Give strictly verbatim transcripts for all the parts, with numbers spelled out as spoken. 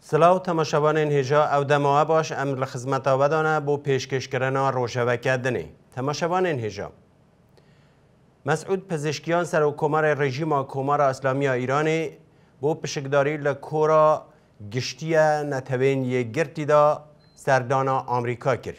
سلاو تماشاوان هجا او دماغ باش امر لخدمت آودانه بو پیشکش کردن روشوکه دنی. تماشاوان هجا مسعود پزشکیان سر کمر رژیم کمر اسلامی ایرانی بو پشکداری لکورا گشتی نتوین یک گرتی دا سردانا آمریکا کرد.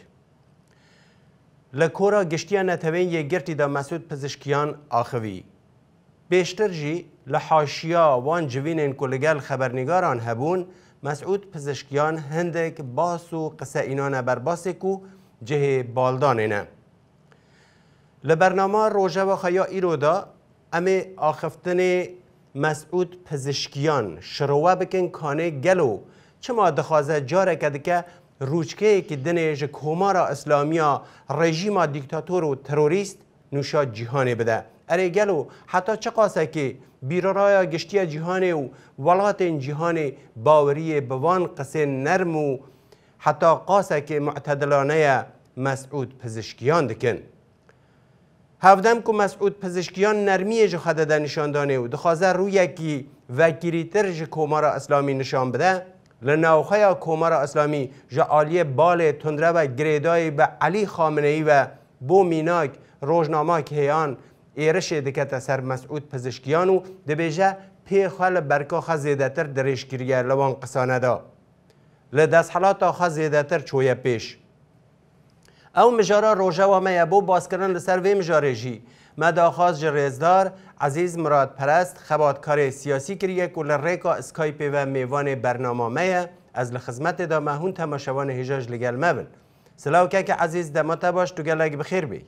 لکورا گشتی نتوین یک گرتی دا مسعود پزشکیان آخوی. بیشتر جی لحاشیا وان جوینین کلگل خبرنگاران هبون مسعود پزشکیان هندک باس و قصه اینان بر باسکو جه بالدانینه. لبرنامه روژه و خیا ایرو دا امی آخفتن مسعود پزشکیان شروع بکن کانه گلو چما دخوازه جاره کده که روچکه که دنیج کمارا اسلامیا رژیم دیکتاتور و تروریست نوشا جهانی بده. اره گلو حتی چه قاسه که بیرارای گشتی جهانی و ولات جهانی باوری بوان قصه نرم و حتی قاسه که معتدلانه مسعود پزشکیان دکن. هفدم که مسعود پزشکیان نرمیه جو خده ده نشان دانه و دخوازه روی یکی وکیری تر جو کمارا اسلامی نشان بده لناوخه کمارا اسلامی جو آلیه بال تندره و گریدای به علی خامنه‌ای و بو میناک روزنامه که هیان ایرش دکت سر مسعود پزشکیان و دبیجه پی خال برکا خزیده تر درشگیریه لوان قصانه دا لدست حالاتا خزیده تر چویه پیش او مجارا روژه و میبو باز کردن لسر وی مجاره جی مداخواست جریزدار عزیز مراد پرست خباتکار سیاسی کریه که لریکا اسکایپ و میوان برنامه میه از لخدمت دا مهون تماشوان هجاج لگل مبن سلاو که که عزیز دماتا باش تو گلگ بخیر بی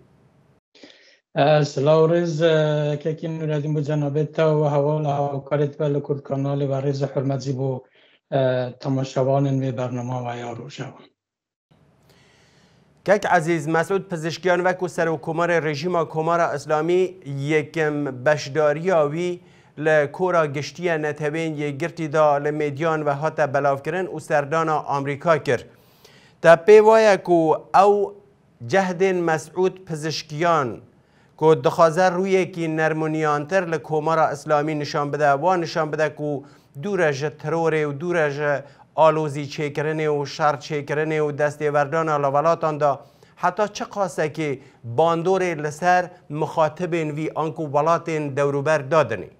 سلاو رز که که نوردیم بو جنابت و حوال هاوکارت و لکرد کانال و رز حرمت زیبو تماشوان می برنامه و یا روژه کک عزیز مسعود پزشکیان وکو سر و کمار رژیم کمار اسلامی یکم بشداری آوی لکورا گشتی نتوین یک گرتی دا لمیدیان و حتی بلاف کرن و سردان آمریکا کر تا پیوای کو او جهد مسعود پزشکیان که دخوازه روی که نرمونیانتر لکمار اسلامی نشان بده و نشان بده که دورج ترور و دورج آلوزی چه کرنه و شر چه کرنه و دسته وردان لاولاتان دا حتی چه قاسه که باندور لسر مخاطبین وی آنکو ولاتین دوروبر دادنی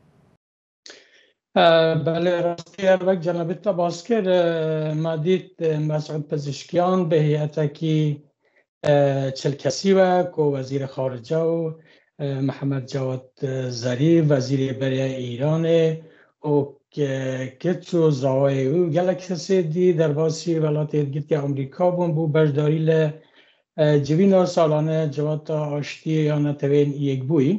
بله راستی وقت جنابت تا باز کرد ما دید مسعود پزشکیان به هیئت که چل کسی و که وزیر خارجه و محمد جواد ظریف وزیر بریه ایران و که چو زاوی او گله کسی دی در باسی ولایت ایدگیت آمریکا بون بو برداری ل جوین سالانه جوات آشتی یا نتوین یک بوی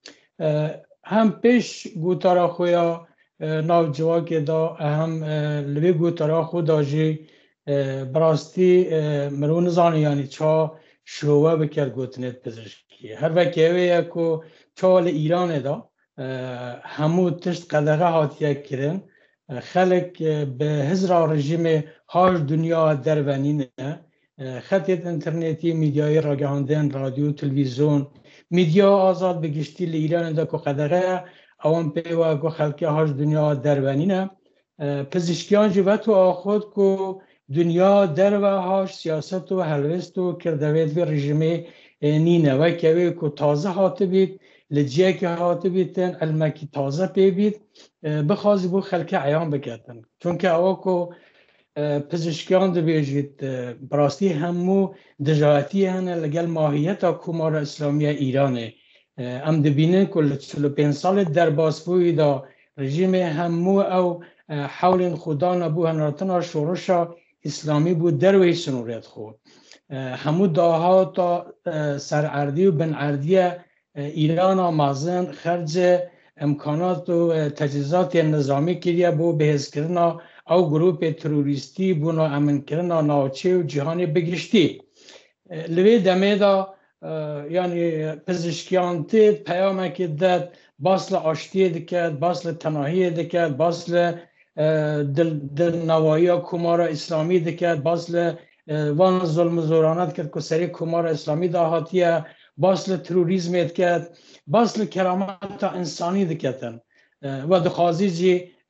هم پیش گوتارا خویا ناو جواک دا هم لوی گوتارا خود داجی براستی مرون زانی یعنی چا شروع بکر گوتنت پزشکی هر وکی اوه یکو چال ایران دا همو تشت قدغه هاتیه کرن خلق به هزار رژیم هاش دنیا درونینه خطیت انترنتی میدیای راگهاندن رادیو تلویزیون میدیا آزاد بگشتی لیران دا که قدغه اوان پیوه که خلقی هاش دنیا درونینه پزشکیان جوت و آخود که دنیا در و هاش سیاست و حلوست و کردوید و رژیم نینه و که که تازه هاته بید لجیه که هاته بیتن علمه که تازه پی بید بخوازی بو خلک عیان بکردن چون که اوه که پزشکیان دو بیجید براستی همو دجاعتی هنه لگل ماهیت کمار اسلامی ایرانه ام دبینه که چلو پین سال در باسبوی دا رژیم همو او حول خدا نبو هنراتنا شورشا اسلامی بود در وی سنوریت خود همو داها تا سرعردی و بنعردی ایران آمازن خرج امکانات و تجهیزات نظامی کریه بو بهز کرنا او گروپ تروریستی بو نا امن کرنا ناوچه و جهان بگشتی لوی دمه دا یعنی پزشکیان تید پیامه که داد باصل آشتی دکد باصل تناهی دکد باصل دل, دل نوایی کمار اسلامی دکد باصل وان ظلم زورانت کرد که سری کمار اسلامی دا هاتیه باصل تروریزم کرد باصل کرامت انسانی دکتن و دخوازی جی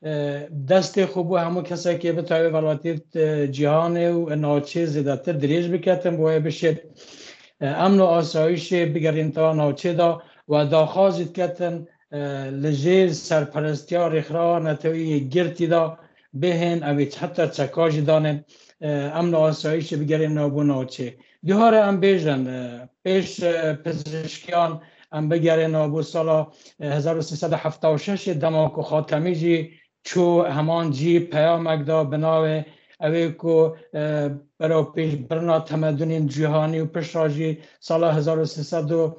دست خوب و همون کسایی که به تای ولایت جهان و ناچه زیادتر دریج بکتن باید بشه امن و آسایش بگرین تا ناچه دا و داخوازید کتن لجیر سرپرستی ها رخرا نتوی گرتی دا بهن اویچ حتی چکاج دانن امن و آسایش بگرین نابو ناچه دیوار هم بیجن پیش پزشکیان ام بگره نابو سال هزار و سیصد و هفتاد و شش دماغ و خاتمی جی چو همان جی پیامک دا بناوه اوی کو برای پیش برنا تمدن جهانی و پشراجی سال هزار و سیصد و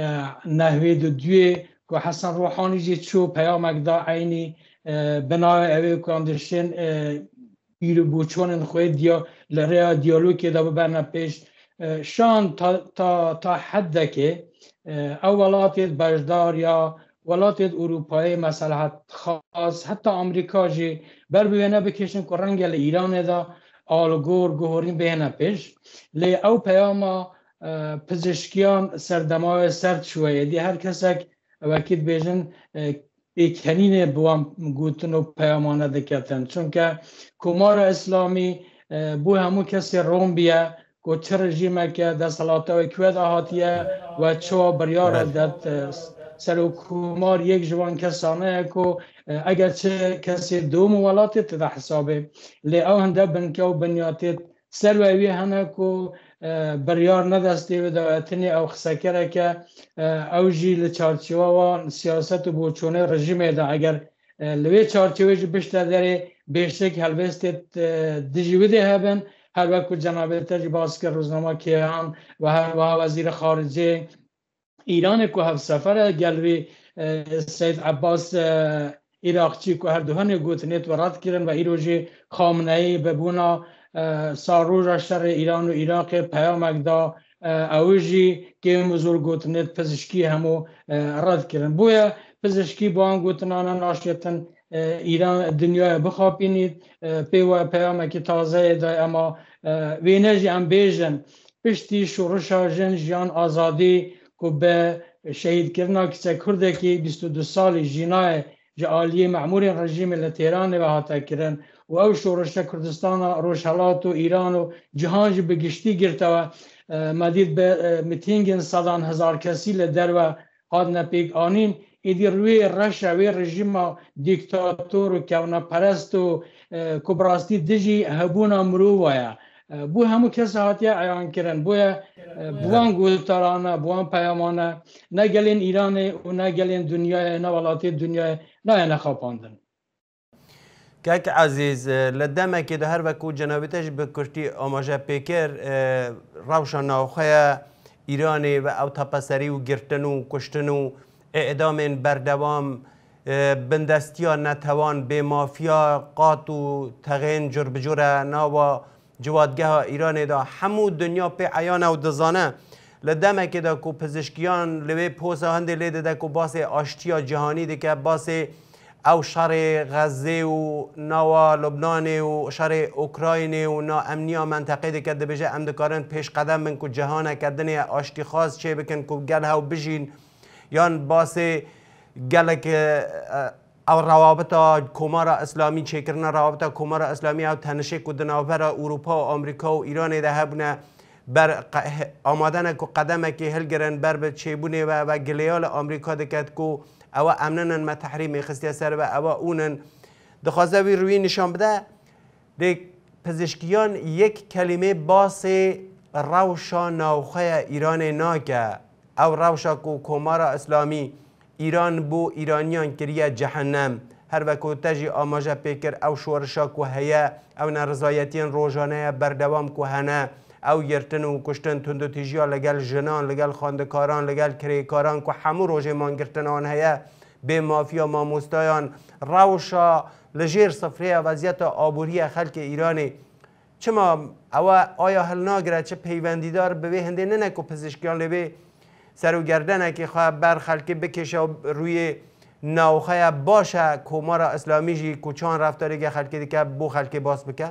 نود و دو که حسن روحانی جی چو پیامک دا عینی بناوه اوی کو اندرشن بیرو بوچون خوی دیا لریا دیالوگی دا ببرنا پیش شان تا تا تا حد که اولات بجدار یا ولات اروپایی مصلحت خاص حتی آمریکا جی بر بینه بکشن که رنگ ایران دا آلگور گوهرین بینه پیش لی او پیام پزشکیان سردمای سرد شویه دی هر کسک وکید بیجن ایکنین بوام گوتن و پیامانه دکتن چون که کمار اسلامی بو همو کسی روم بیا که چه رژیمه که در صلاته و کوید آهاتیه و چه بریار داد سر و کمار یک جوان کسانه که اگر چه کسی دو موالاتت در حسابه لی او هنده بنکه و بنیاتت سر و اوی هنه که بریار ندسته و دواتنی او خسکره که او جی لچارچیوه و سیاست و بوچونه رژیمه ده اگر لوی چارچیوه جی بشته داره بیشتک هلوستت دیجیویده هبن هر وقت جناب تاج باسکر روزنامه کیهان و هر وزیر خارجه ایران که هفت سفر گلوی سید عباس عراقچی که هر دوهن گوتنیت و رد کردن و ایروژی خامنه ای ببونا ساروژ شر ایران و عراق پیامک دا اوجی که مزور گوتنیت پزشکی همو رد کردن بویا پزشکی با آن گوتنانا ناشیتن ایران دنیا بخوابینید پیو پیامک تازه دا اما وینجی ام بیجن پشتی شورشا جن جیان آزادی که به شهید کردن کسی کرده که بیست و دو سال جنای جعالی معمور رژیم لتیران و حتی کردن و او شورش کردستان روشهلات و ایران و جهان جی بگشتی گرته و مدید به میتینگ صدان هزار کسی لدر و هاد نپیگ آنین ایدی روی رش روی رژیم دیکتاتور و کونه پرست و کبراستی دجی هبونا مرووایا بو همو کسی هاتیه عیان کرن بویا بوان گلتارانه بوان پیامانه نگلین ایران و نگلین دنیای نوالاتی دنیای نه نخواپاندن که عزیز لدمه که ده هر وکو جنابیتش بکشتی آماجه پیکر روشان ناوخه ایرانی و او تپسری و گرتن و کشتن و اعدام بردوام بندستی ها نتوان به مافیا قات و تغین جر بجور ناوا جوادگاه ایران دا همو دنیا پی عیان و دزانه لدمه که دا کو پزشکیان لوی پوسا هنده لیده دا کو باس آشتیا جهانی ده که باس او شر غزه و نوا لبنان و شر اوکراین و نا امنیا منطقه ده که ده بجه امدکارن پیش قدم من کو جهانه کردن آشتی خاص چه بکن کو گل هاو بجین یان باس گل که او روابط کمار اسلامی چه کردن روابط کمار اسلامی او تنشه که دنابر اروپا و آمریکا و ایران ده هبنه بر آمادن که قدمه که هلگرن بر به چیبونه و, و گلیال آمریکا دکت که او امنن ما تحریم خستی سر و او اونن دخوازه وی روی نشان بده ده پزشکیان یک کلمه باس روشا ناوخه ایران ناکه او روشا که کمار اسلامی ایران بو ایرانیان کریه جهنم هر وکو تجی آماجه پیکر او شورشا که هیا او نرضایتین روزانه بردوام که هنه او گرتن و کشتن تندو تیجیا لگل جنان لگل خاندکاران لگل کریکاران که همو روژه مان گرتن آن هیا به مافیا ماموستایان روشا لجیر صفره وضعیت آبوری خلق ایرانی چما او آیا حل ناگره چه پیوندیدار به هنده نه که پزشکیان لبه سر و گردنه که خواه بر خلقی بکشه و روی ناوخه باشه کمار اسلامی جی کچان رفتاری که خلقی دیگه بو خلقی باز بکن؟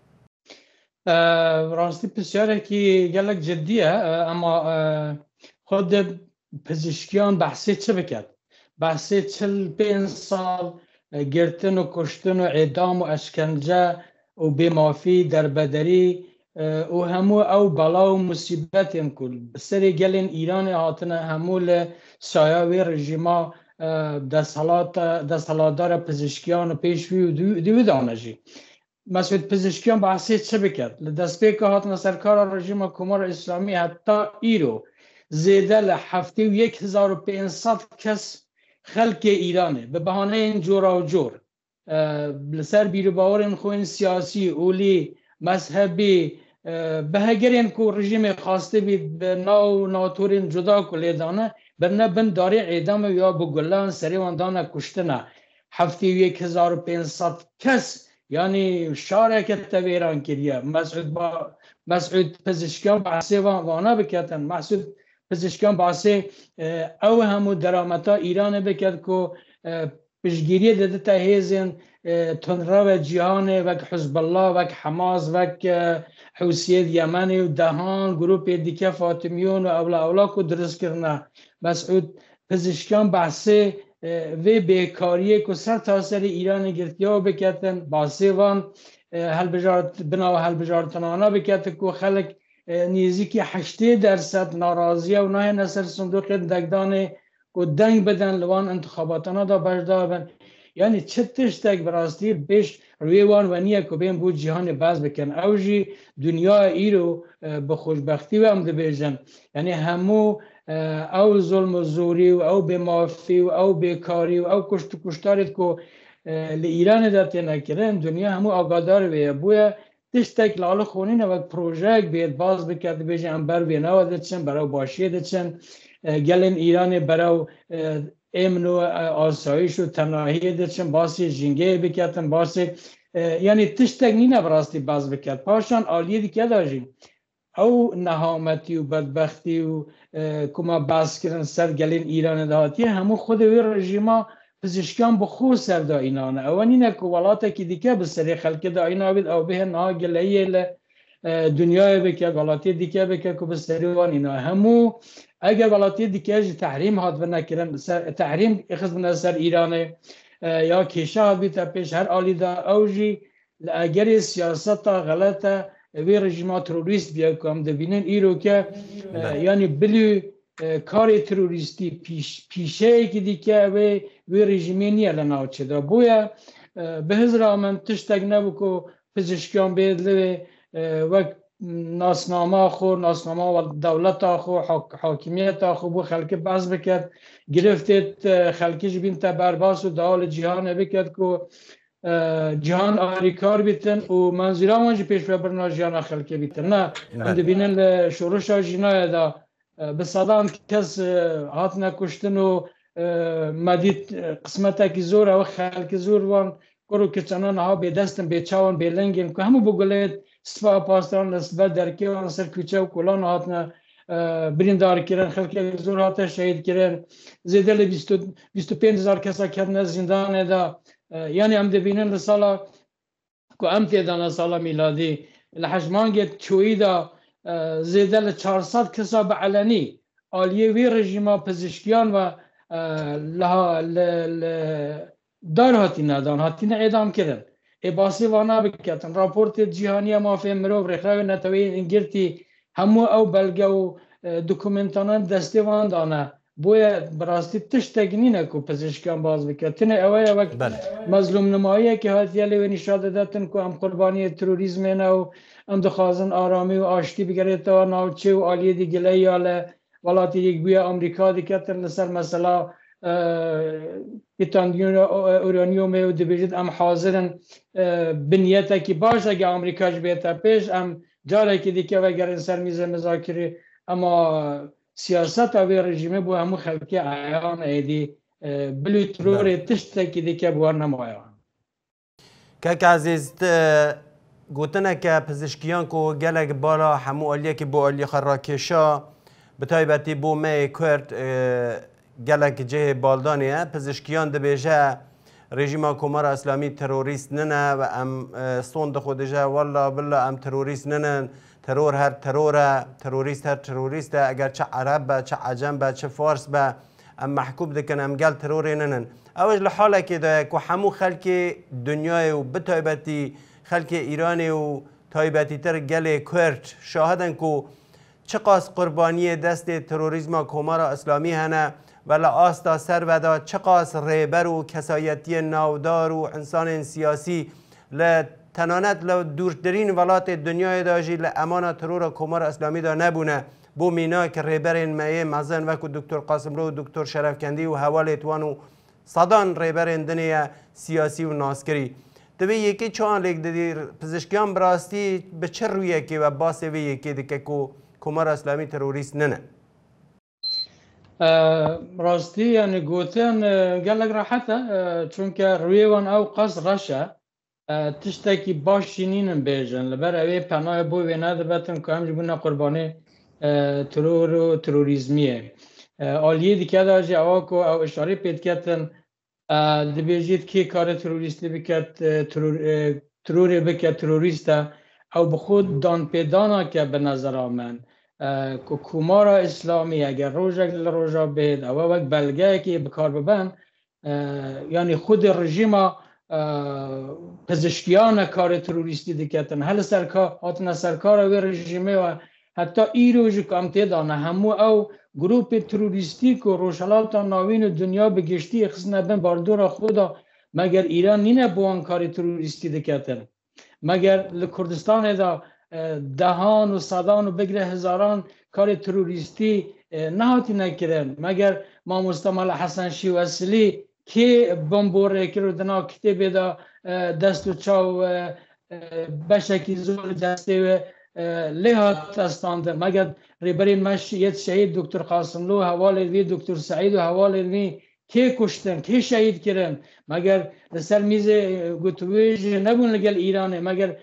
راستی بسیاره که گلک جدیه اما خود پزشکیان بحثی چه بکرد؟ بحثی چل پین سال گرتن و کشتن و اعدام و اشکنجه و بیمافی دربدری و همو او بلا و مصیبت هم کل سری گلین ایران هاتنه همو سایوی رژیما دستالاتدار پزشکیان و پیشوی و دیو دانجی مسعود پزشکیان بحثی چه بکرد لدست پیکه هاتنه سرکار رژیم کمار اسلامی حتی ایرو زیده لحفتی و یک هزار و پینصد کس خلق ایرانه به بهانه این جورا و جور لسر بیرو باورین خوین سیاسی اولی مذهبی به هگرین کو رژیم خواسته بید به ناو ناتورین جدا کلی دانه برنه بن داری اعدام یا بگلان سری واندانه کشتنه هفتی و یک هزار و پینصد کس یعنی شارکت ویران کریه مسعود با مسعود پزشکیان بحثی وانا بکتن مسعود پزشکیان بحثی او همو درامتا ایران بکت که پشگیری داده تا هیزن تنرا و جهان وک حزب الله وک حماس وک حوثیت یمنی و دهان گروپ دیکه فاطمیون و اولا اولا کو درست کرنه مسعود پزشکیان بحثی و بیکاریه که سر تاثر ایران گرفتی ها بکتن بحثی وان هل بجارت بنا و هل بجارتنانا بکت که خلق نیزی که هشتاد درصد ناراضیه و نه نصر صندوق دگدان که دنگ بدن لوان انتخاباتنا دا بجدا بن یعنی چه تشتک براستی بیش روی وان و نیه که بین بود جهان باز بکن اوجی دنیا ایرو به خوشبختی و امده بیجن یعنی همو او ظلم و زوری و او بمافی و او بیکاری و او کشت و کشتارید که لإيران داتی نکرن دنیا همو آگادار بیه بویا تشتک لال خونین و پروژک بید باز بکرد بیجه امبر بیناو دچن برای باشیه دچن گلن ایران برای امن و آسایش و تناهی دچن باسی جنگه بکردن باسی یعنی تشتک نینه براستی باز بکرد پاشان آلیه دیگه داشتیم او نهامتی و بدبختی و کما باز کردن سر گلن ایران دهاتی همو خود وی رژیما پزشکان بخور سر دا اینانه اوانینه که ولاته که دیگه به سری خلق دا اینا بید او به نا گلهی دنیای بکرد ولاتی دیگه بکرد که به سری وان اینا همو اگر ولاتی دیگه تحریم هات بنا کرن تحریم اخذ بنا سر ایرانه یا کشه هات بیتا پیش هر آلی دا اوجی اگر سیاست غلطه وی رژیما تروریست بیا که هم دبینن ایرو که یعنی بلو کار تروریستی پیش پیشه که دیگه و وی رژیمی نیه لناو چه دا بویا به هزر من تشتگ نبو که پزشکیان بیدلوی و ناسنامه خو ناسنامه و دولت خو حاکمیت خو بو خلک باز بکرد گرفتید خلکیش بین تا برباس و دال جهان بکرد که جهان آریکار بیتن و منظورا منجی پیش ببرنا جهان خلکی بیتن نه اند بینن شروش جنای دا به صدام کس هات نکشتن و مدید قسمتا کی زور و خلک زور وان کرو که چنان ها به دستن به چاون به لنگین که همو بگلید سفا پاسداران نسبت درکی و سر کوچه و کلان هات نه بریندار کردن خلک زور هات شهید کردن زیده لی بیست و پنج هزار کسا کردن زندان دا یعنی هم دبینن لسالا که هم تیدان سالا میلادی لحجمان گید چوی دا زیده لی چهارصد کسا بعلنی آلیه وی رژیما پزشکیان و لها دار هاتی ندان هاتی نه اعدام کردن ای باسی وانا بکتن راپورت جهانی ما فهم مرو رخراو نتوی انگرتی همو او بلگه و دوکومنتانان دستی وان دانه باید براستی تشتگ نینه که پزشکان باز بکتن اوه وقت مظلوم نماییه که هاتیه لیو نشاده داتن که هم قربانی تروریزم نه و هم دخوازن آرامی و آشتی بگرده و ناوچه و آلیه دی گله یاله ولاتی یک بوی امریکا دیکتن لسر مثلا ایتاندیون اورانیوم و دبیجد ام حاضرن بنیته که باشه اگه امریکاش بیتا پیش ام جاره که دیگه وگرن سر میز مذاکره اما سیاست و رژیمه بو همو خلقی عیان ایدی بلو ترور تشته که دیگه بوار نمایان که عزیز گوتنه که پزشکیان که گلک بالا همو آلیه که بو آلیه خراکشا بتایبتی بو می کرد گلک جه بالدانیه پزشکیان دبیجه رژیم کمار اسلامی تروریست ننه و ام صند خودجه والله بالله ام تروریست ننن ترور هر تروره تروریست هر تروریسته اگر چه عرب با چه عجم با چه فارس با ام محکوب دکن ام گل ترور ننن اوش لحاله که ده که همو خلک دنیای و بتایبتی خلک ایرانی و تایبتی تر گل کرد شاهدن که چقاس قربانی دست تروریسم کمار اسلامی هنه ولی آستا سر ودا چقاس ریبر و کسایتی ناودار و انسان سیاسی لتنانت لو دورترین ولات دنیای داجی لأمانه ترور کمار اسلامی دا نبونه بو مینا که ریبرین مایه مزن وکو دکتر قاسم رو و دکتر شرفکندی و حوال توان و صدان ریبرین دنیا سیاسی و ناسکری دوی یکی چون لیک دادی پزشکیان براستی به چه رویه که و باسه وی یکی دیگه که کمار اسلامی تروریست ننه راستی یعنی گوتن گلگ راحته چون که روی وان او قصد رشه تشتکی باشینین بیجن لبر اوی پناه بوی و نده بتن که همجی بونه قربانی ترور و تروریزمیه آلیه دیگه داجی اوا که او اشاره پید کتن دبیجید که کار تروریستی بکت تروری بکت تروریسته او بخود دان پیدانا که به نظر آمن که کمار اسلامی اگر روژه روژه بید او وقت بلگه که بکار ببن یعنی خود رژیم پزشکیان کار تروریستی دیکتن هل سرکار هاتن سرکار و رژیمه و حتی ای روژه که هم تیدانه همو او گروپ تروریستی که روشلات ناوین دنیا بگشتی خسنه بین باردور خدا مگر ایران نینه بوان کار تروریستی دیکتن مگر لکردستان دا دهان و صدان و بگره هزاران کار تروریستی نهاتی نکرن مگر ما مستعمل حسن شیوسلی که بمبوره که رو دنا کتیب دا دست و چاو بشکی زور دسته و لحات استانده مگر ریبرین مشیت شهید دکتر قاسم لو حوال وی دکتر سعید و حوال وی که کشتن که شهید کردن مگر لسر میز گوتویج نبون لگل ایرانه مگر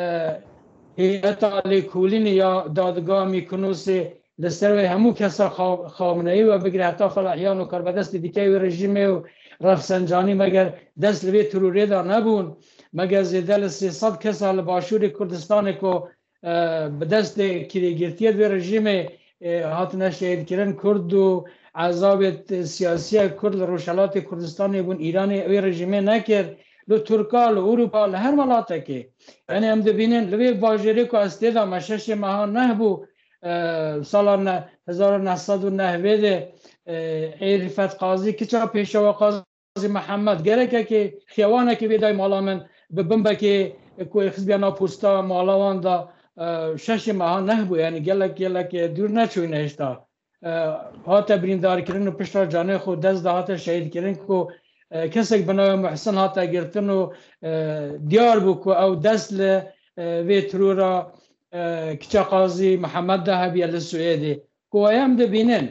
هیئت عالی کولین یا دادگاه میکنوس لسر و همو کسا خامنه‌ای و بگیره حتی فلاحیان و کاربدست دیگه و رژیم و رفسنجانی مگر دست لوی تروری دا نبون مگر زیده لسیصد کسا لباشور کردستان که به دست کریگرتیت و رژیم هاتنه شهید کرن کرد و عذاب سیاسی کرد روشلات کردستان بون ایران و رژیم نکرد لو ترکال و اروپا هر ملاته که یعنی هم دبینن لوی واجری که استیدا مشش ماه نه بو سال هزار و نهصد و نود ده عرفت قاضی که چا پیشوا قاضی محمد گره که خیوانه که بیدای مالا من به بمبه که کوی خزبیانا پوستا مالاوان دا شش ماه نه بو یعنی گلک گلک دور نچوینه اشتا هات بریندار کردن و پشت جانه خود دست دهات شهید کردن که کسی که بنای محسن هاتا گرتن و دیار بو که او دست ل وی ترورا کچا قاضی محمد دهبی السوئدی که ایم ده بینن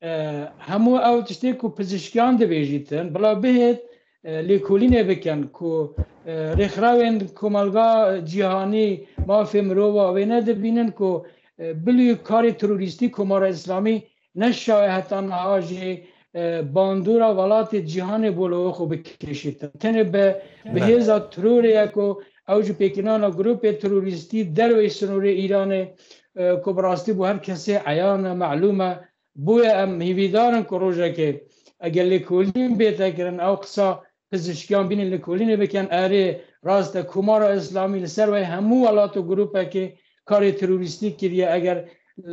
همو او تشتی که پزشکیان ده بیجیتن بلا بهت لیکولینه بکن که رخراوین کمالگا جهانی مافی مروبا وینه ده بینن که بلی کار تروریستی کمار اسلامی نشای حتی نهاجی باندورا ولات جهان بولو خو بکشید تنه به به هزا تروری کو اوج پیکنانا گروپ تروریستی در و سنور ایران کو براستی بو هر کسی عیان معلومه بو ام هیویدارن کو روزه که اگر لیکولین بیت کرن او قصا پزشکیان بین لیکولین بکن اره راست کمار اسلامی لسر و همو ولات گروپ که کار تروریستی کریه اگر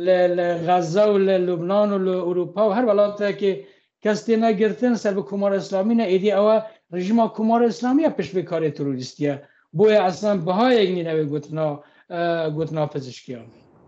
غزه و لبنان و اروپا و هر ولات که کسی نگرتن سر به کمار اسلامی نه ایدی او رژیم کمار اسلامی پیش به کار تروریستیه بوی اصلا بهای اگنی نوی گوتنا گوتنا پزشکیان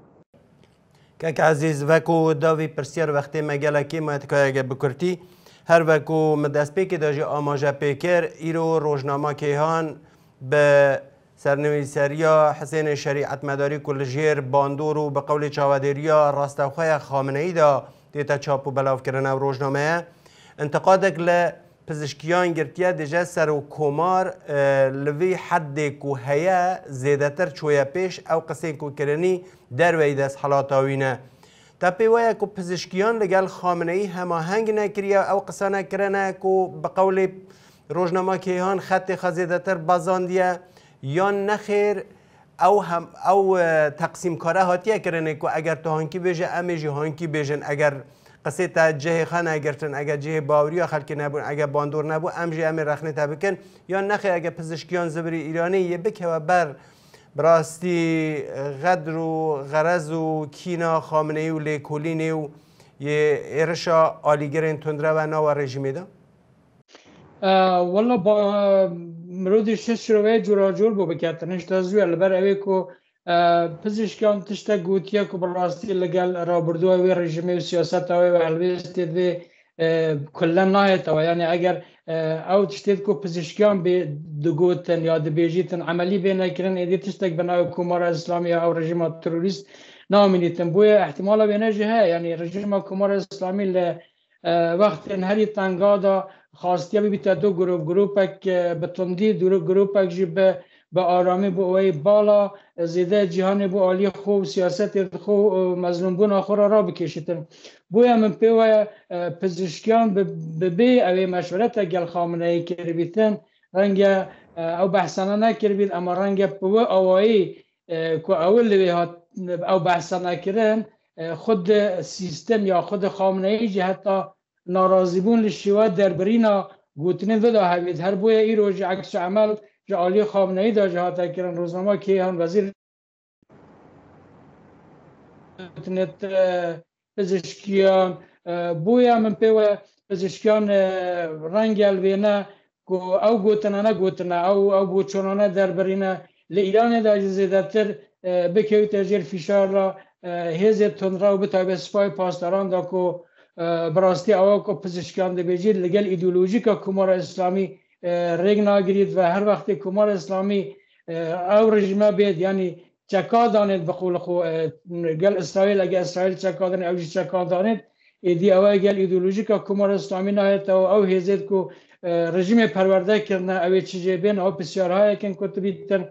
که عزیز وکو داوی پرسیار وقتی مگله که ما اتکای بکرتی هر وکو مدست پی که داجی آماجه پیکر ایرو روزنامه کیهان به سرنویسریا حسین شریعت مداری کل جیر باندور و به قول چاودریا راستوخای خامنه ای دا دیتا چاپ و بلاف کردن و روزنامه انتقادک ل پزشکیان گرتیه دیجه سر و کمار لوی حد کو هیا زیده تر چویا پیش او قصه کو کرنی در وی دست حالاتاوینه تا پیوه کو پزشکیان لگل خامنه ای هماهنگ نکریه او قصه نکرنه کو بقول روزنامه کیهان خط خزیده تر بازاندیه یا نخیر او هم او تقسیم کاره هاتیه کرنه که اگر تو هانکی بیجه امیجی هانکی بیجن اگر قصه تا جه خان اگرتن اگر جه باوری خلک نبود اگر باندور نبود امجی ام رخنه تا بکن یا نخه اگر پزشکیان زبری ایرانی یه بکه و بر براستی غدر و غرض و کینا خامنه‌ای و لیکولینی و یه ارشا آلیگرین تندره و ناو رژیمی ده؟ والله با مرودی شش روی جورا جور بو بکتنش تازوی البر اوی که پزشکان تشتا گوتیا که براستی لگل رابردو اوی رژیمی و سیاست اوی و الویستی دی کلا نایت و یعنی اگر او تشتید که پزشکیان به دگوتن یا دبیجیتن عملی بینه کرن ایدی تشتک بناو کمار اسلامی او رژیم تروریست نامینیتن بوی احتمالا بینه جهه یعنی رژیم کمار اسلامی ل وقت هری تنگادا خواستیا بیت دو گروه گروپک به تندی دو گروپک جی به به آرامی بو اوی بالا زیده جهان بو عالی خوب سیاست خوب مظلوم بون آخر را بکشیدن بویا من پیو پزشکیان به بی اوی مشورت گل خامنه ای کربیتن رنگ او بحثانه نکربید اما رنگ پو اوایی که اول لوی هات او بحثانه کرن خود سیستم یا خود خامنه ای جی حتی ناراضی بون لشیوه دربرینا گوتنه ودا هوید هر بوی ای روز عکس عمل جعالی خامنه ای دا جهاتا کرن روزنامه که هم وزیر گوتنت پزشکیان بویا من پیوه پزشکیان رنگ الوینه او گوتنه نه گوتنه او او بوچونانه دربرینه لیران دا جزیده تر بکیو تجیر فشار را هزت تندرا و بتابه سپای پاسداران دا که براستی آوا که پزشکیان ده بیجید لگل ایدئولوژیک کمار اسلامی رگ ناگرید و هر وقت کمار اسلامی او رژیمه بید یعنی چکا دانید بقول خو گل اسرائیل اگه اسرائیل چکا دانید او جی چکا دانید ایدی اوه گل ایدئولوژیک کمار اسلامی نهایت او او هزید که رژیم پرورده کرنه اوی چیجه بین او بسیارهای کن کتبیتن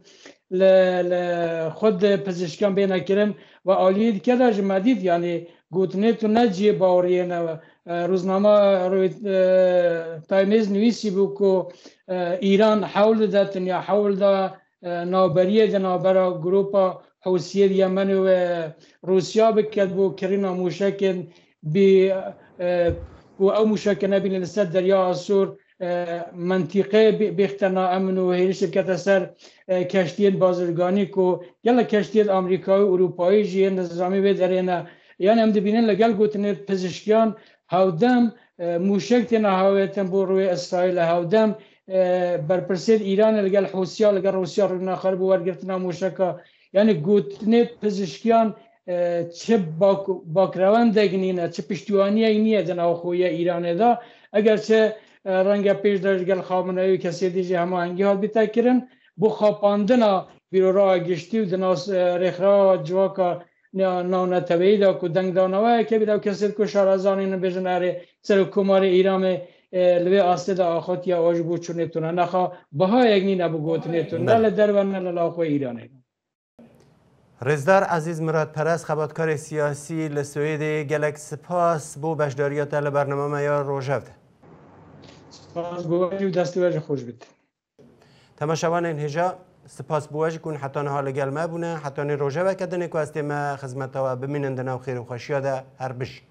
خود پزشکیان بینه کرن و آلید که دا جمدید یعنی گوتنه تو نجیه باوریه نه روزنامه روی تایمیز نویسی بو که ایران حول داتن یا حول دا نابریه دا نابرا گروپا حوثیه یمن و روسیا بکد بو کرینا موشکن بی او موشکن نبین لسد دریا آسور منطقه بیختنا امن و هیلی شرکت سر کشتین بازرگانی که یلا کشتین امریکایی و اروپایی جیه نظامی بدرینه یعنی هم دبینن لگل گوتنه پزشکیان هاودم موشک تینا هاویتن بو روی اسرائیل هاودم برپرسید ایران لگل حوثیا لگل روسیا رو ناخر بو ورگرتنا موشکا یعنی گوتنه پزشکیان چه باکروان دگنینه چه پشتوانی اینیه دنا خوی ایران دا اگر چه رنگ پیش در گل خامنه ای کسی دیجی همه هنگی حال بیتا کرن بو خواباندنا بیرو را گشتی و دناس رخرا جواکا ناونه طبیعی دا که دنگ دانوه که بیداو کسی که شارزانی نبیجن اره سر کمار ایرام لوی آسته دا آخوت یا آج بود چون نتونه نخوا بها یکنی نبو گوت نتونه نل در و نل لاخوه ایرانه. رزدار عزیز مراد پرست خبرنگار سیاسی لسوید گلک سپاس بو بشداریات ال برنامه یا روژفت. سپاس بوجی و دستی وجه خوش بید. تماشاوان انهجا سپاس بوجی کن حتی حال گل ما بونه حتی روژه و کدنی که استیم خدمت و بمینندن و خیر و خوشیاده هر بش.